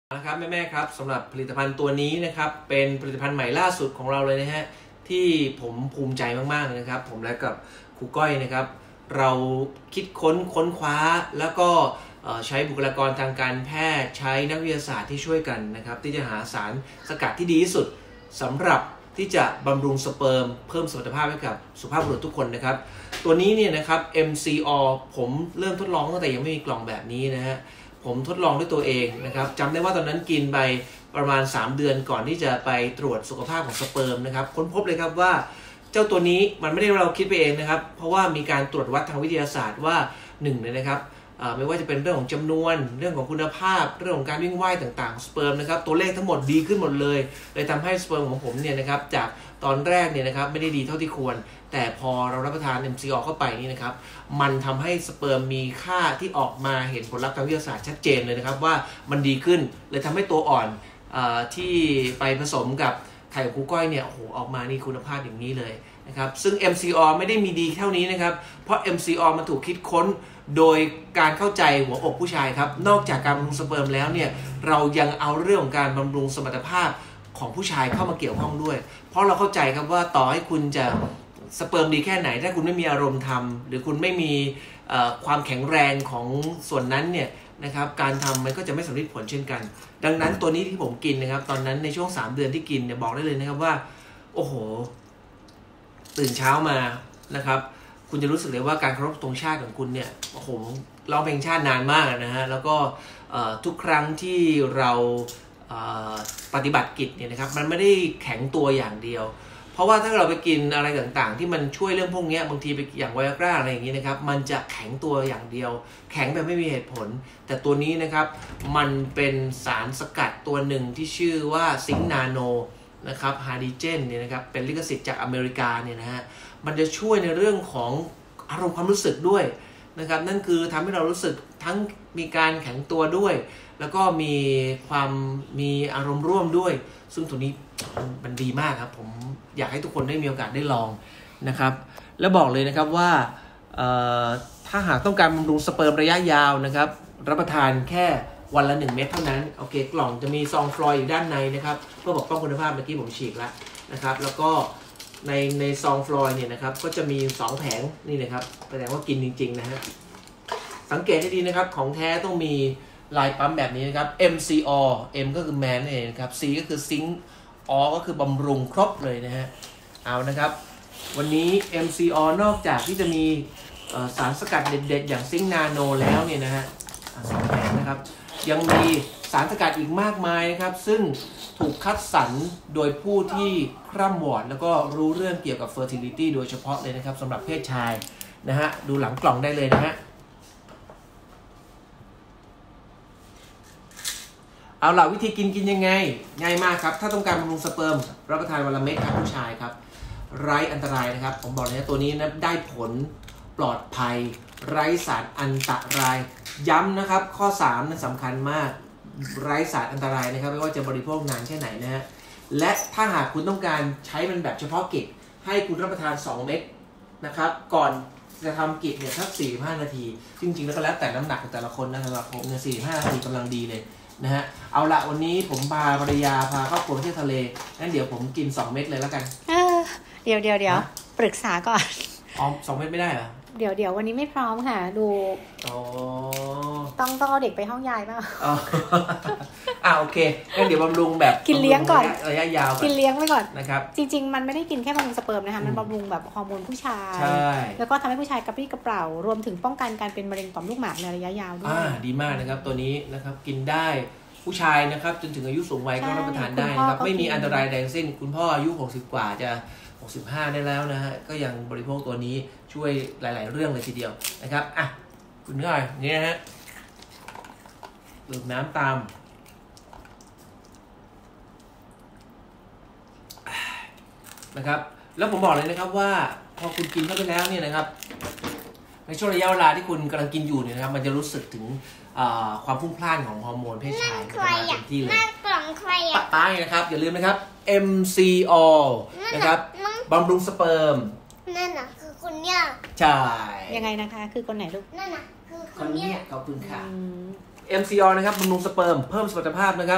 นะครับแม่ๆครับสำหรับผลิตภัณฑ์ตัวนี้นะครับเป็นผลิตภัณฑ์ใหม่ล่าสุดของเราเลยนะฮะที่ผมภูมิใจมากๆเลยนะครับผมและกับครูก้อยนะครับเราคิดค้นคว้าแล้วก็ใช้บุคลากรทางการแพทย์ใช้นักวิทยาศาสตร์ที่ช่วยกันนะครับที่จะหาสารสกัดที่ดีที่สุดสำหรับที่จะบำรุงสเปิร์มเพิ่มสมรรถภาพให้กับสุภาพบุรุษทุกคนนะครับตัวนี้เนี่ยนะครับ MCO ผมเริ่มทดลองตั้งแต่ยังไม่มีกล่องแบบนี้นะฮะผมทดลองด้วยตัวเองนะครับจำได้ว่าตอนนั้นกินไปประมาณ3เดือนก่อนที่จะไปตรวจสุขภาพของสเปิร์มนะครับค้นพบเลยครับว่าเจ้าตัวนี้มันไม่ได้เราคิดไปเองนะครับเพราะว่ามีการตรวจวัดทางวิทยาศาสตร์ว่า1เลยนะครับไม่ว่าจะเป็นเรื่องของจำนวนเรื่องของคุณภาพเรื่องของการวิ่งว่ายต่างๆสเปิร์มนะครับตัวเลขทั้งหมดดีขึ้นหมดเลยทำให้สเปิร์มของผมเนี่ยนะครับจากตอนแรกเนี่ยนะครับไม่ได้ดีเท่าที่ควรแต่พอเรารับประทาน MCO เข้าไปนี่นะครับมันทำให้สเปิร์มมีค่าที่ออกมาเห็นผลลัพธ์ทางวิทยาศาสตร์ชัดเจนเลยนะครับว่ามันดีขึ้นเลยทำให้ตัวอ่อนที่ไปผสมกับไข่ของครูก้อยเนี่ยโอ้โหออกมานี่คุณภาพอย่างนี้เลยนะครับซึ่ง MCO ไม่ได้มีดีเท่านี้นะครับเพราะ MCO มันถูกคิดค้นโดยการเข้าใจหัวอกผู้ชายครับนอกจากการบำรุงสเปิร์มแล้วเนี่ยเรายังเอาเรื่องของการบำรุงสมรรถภาพของผู้ชายเข้ามาเกี่ยวข้องด้วยเพราะเราเข้าใจครับว่าต่อให้คุณจะสเปิร์มดีแค่ไหนถ้าคุณไม่มีอารมณ์ทำหรือคุณไม่มีความแข็งแรงของส่วนนั้นเนี่ยนะครับการทำมันก็จะไม่สำเร็จผลเช่นกันดังนั้นตัวนี้ที่ผมกินนะครับตอนนั้นในช่วง3เดือนที่กินเนี่ยบอกได้เลยนะครับว่าโอ้โหตื่นเช้ามานะครับคุณจะรู้สึกเลยว่าการเคารพธงชาติของคุณเนี่ยโอ้โหร้องเพลงชาตินานมากนะฮะแล้วก็ทุกครั้งที่เราปฏิบัติกิจเนี่ยนะครับมันไม่ได้แข็งตัวอย่างเดียวเพราะว่าถ้าเราไปกินอะไรต่างๆที่มันช่วยเรื่องพวกนี้บางทีไปอย่างไวอากร้าอะไรอย่างนี้นะครับมันจะแข็งตัวอย่างเดียวแข็งแบบไม่มีเหตุผลแต่ตัวนี้นะครับมันเป็นสารสกัดตัวหนึ่งที่ชื่อว่าซิงค์นาโนนะครับฮาร์ดิเจนเนี่ยนะครับเป็นลิขสิทธิ์จากอเมริกาเนี่ยนะฮะมันจะช่วยในเรื่องของอารมณ์ความรู้สึกด้วยนะครับนั่นคือทำให้เรารู้สึกทั้งมีการแข็งตัวด้วยแล้วก็มีอารมณ์ร่วมด้วยซึ่งตัวนี้มันดีมากครับผมอยากให้ทุกคนได้มีโอกาสได้ลองนะครับแล้วบอกเลยนะครับว่าถ้าหากต้องการบำรุงสเปิร์มระยะยาวนะครับรับประทานแค่วันละ1 เม็ดเท่านั้นโอเคกล่องจะมีซองฟลอยอยู่ด้านในนะครับเพื่อปกป้องคุณภาพเมื่อกี้ผมฉีกแล้วนะครับแล้วก็ในซองฟลอยเนี่ยนะครับก็จะมี2แผงนี่นะครับแสดงว่ากินจริงๆนะฮะสังเกตให้ดีนะครับของแท้ต้องมีลายปั๊มแบบนี้นะครับ MCO M ก็คือ man เองครับ C ก็คือซิงค์ O ก็คือบำรุงครบเลยนะฮะเอานะครับวันนี้ MCO นอกจากที่จะมีสารสกัดเด็ดๆอย่างซิงค์นาโนแล้วเนี่ยนะฮะ2แผงนะครับยังมีสารสกัดอีกมากมายนะครับซึ่งถูกคัดสรรโดยผู้ที่คร่ำวอร์ดแล้วก็รู้เรื่องเกี่ยวกับ fertility โดยเฉพาะเลยนะครับสำหรับเพศชายนะฮะดูหลังกล่องได้เลยนะฮะเอาล่ะวิธีกินยังไงง่ายมากครับถ้าต้องการบำรุงสเปิร์มรับประทานวันละเม็ดครับผู้ชายครับไร้อันตรายนะครับผมบอกเลยนะตัวนี้นะได้ผลปลอดภัยไร้สารอันตรายย้ำนะครับข้อ3นั้นสำคัญมากไร้สารอันตรายนะครับไม่ว่าจะบริโภคนานแค่ไหนนะฮะและถ้าหากคุณต้องการใช้มันแบบเฉพาะกิจให้คุณรับประทาน2เม็ดนะครับก่อนจะทำกิจเนี่ยสัก45 นาทีจริงๆแล้วก็แล้วแต่น้ำหนักของแต่ละคนนะสำหรับผมเนี่ย45 นาทีกำลังดีเลยนะฮะเอาละวันนี้ผมพาภรรยาพาครอบครัวไปเที่ยวทะเลงั้นเดี๋ยวผมกิน2 เม็ดเลยแล้วกันเดี๋ยวปรึกษาก่อนอ๋อ2 เม็ดไม่ได้เหรอเดี๋ยววันนี้ไม่พร้อมค่ะดูต้องเอาเด็กไปห้องยายป่ะโอเคงั้นเดี๋ยวบำรุงแบบกินเลี้ยงก่อนระยะยาวกินเลี้ยงไว้ก่อนนะครับจริงๆมันไม่ได้กินแค่บำรุงสเปิร์มนะคะมันบำรุงแบบฮอร์โมนผู้ชายแล้วก็ทำให้ผู้ชายกระปรี้กระเปร่ารวมถึงป้องกันการเป็นมะเร็งต่อมลูกหมากในระยะยาวด้วยดีมากนะครับตัวนี้นะครับกินได้ผู้ชายนะครับจนถึงอายุสูงวัยก็รับประทานได้นะครับไม่มีอันตรายใดทั้งสิ้นคุณพ่ออายุ60 กว่าจะ65ได้แล้วนะฮะก็ยังบริโภคตัวนี้ช่วยหลายๆเรื่องเลยทีเดียวนะครับคุณก้อยนี่นะฮะดื่มน้ำตามนะครับแล้วผมบอกเลยนะครับว่าพอคุณกินเข้าไปแล้วเนี่ยนะครับในช่วงระยะเวลาที่คุณกำลังกินอยู่เนี่ยนะครับมันจะรู้สึกถึงความพุ่งพล่านของฮอร์โมนเพศชายจะมาเต็มที่เลยปะป้ายนะครับอย่าลืมนะครับ MCO นะครับบำรุงสเปิร์มนั่นน่ะคือคนเนี้ยใช่ยังไงนะคะคือคนไหนลูกนั่นน่ะคือคนเนี้ยขอบคุณค่ะ MCO นะครับบำรุงสเปิร์มเพิ่มสมรรถภาพนะครับ